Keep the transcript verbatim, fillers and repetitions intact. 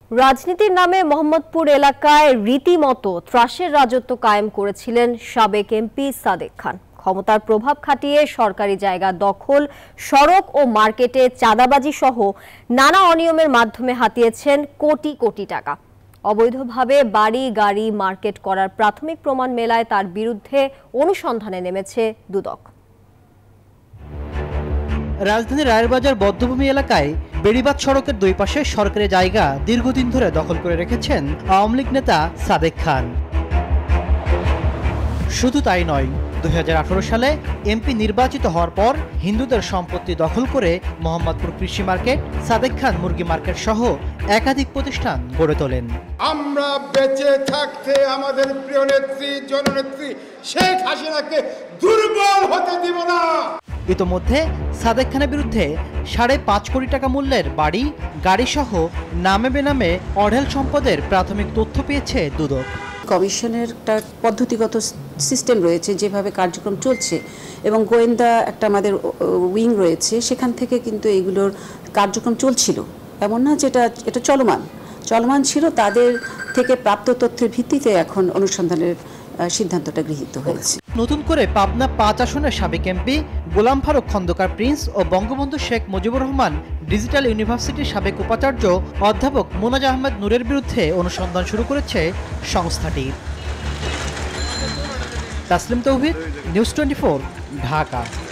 রাজনীতির নামে মোহাম্মদপুর এলাকায় রীতিমতো ত্রাসের রাজত্ব কায়েম করেছিলেন সাবেক এমপি সাদেক খান। ক্ষমতার প্রভাব খাটিয়ে সরকারি জায়গা দখল, সড়ক ও মার্কেটে চাঁদাবাজি সহ নানা অনিয়মের মাধ্যমে হাতিয়েছেন কোটি কোটি টাকা। অবৈধভাবে বাড়ি গাড়ি মার্কেট করার প্রাথমিক প্রমাণ মেলায় তার বিরুদ্ধে অনুসন্ধানে নেমেছে দুদক। রাজধানীর রায়েরবাজার বদ্ধভূমি এলাকায় বেড়িবাঁধ সড়কের দুই পাশে সরকারি জায়গা দীর্ঘদিন ধরে দখল করে রেখেছেন আওয়ামী লীগ নেতা সাদেক খান। শুধু তাই নয়, দুই হাজার আঠারো সালে এমপি নির্বাচিত হওয়ার পর হিন্দুদের সম্পত্তি দখল করে মোহাম্মদপুর কৃষি মার্কেট, সাদেক খান মুরগি মার্কেট সহ একাধিক প্রতিষ্ঠান গড়ে তোলেন। আমরা বেঁচে থাকতে আমাদের প্রিয় নেত্রী জননেত্রী শেখ হাসিনাকে দুর্বল হতে দিব না। ইতোমধ্যে সাদেক খানের বিরুদ্ধে সাড়ে পাঁচ কোটি টাকা মূল্যের বাড়ি গাড়ি সহ নামে বেনামে অঢেল সম্পদের প্রাথমিক তথ্য পেয়েছে দুদক। কমিশনের একটা পদ্ধতিগত সিস্টেম রয়েছে, যেভাবে কার্যক্রম চলছে এবং গোয়েন্দা একটা আমাদের উইং রয়েছে, সেখান থেকে কিন্তু এইগুলোর কার্যক্রম চলছিল, এমন না যেটা এটা চলমান চলমান ছিল। তাদের থেকে প্রাপ্ত তথ্যের ভিত্তিতে এখন অনুসন্ধানের সিদ্ধান্তটা গৃহীত হয়েছে। নতুন করে পাবনা পাঁচ আসনের সাবেক এমপি গোলাম ফারুক খন্দকার প্রিন্স ও বঙ্গবন্ধু শেখ মুজিবুর রহমান ডিজিটাল ইউনিভার্সিটির সাবেক উপাচার্য অধ্যাপক মোনাজ আহমেদ নূরের বিরুদ্ধে অনুসন্ধান শুরু করেছে সংস্থাটি। Taslim Tauhid, news twenty four, Dhaka.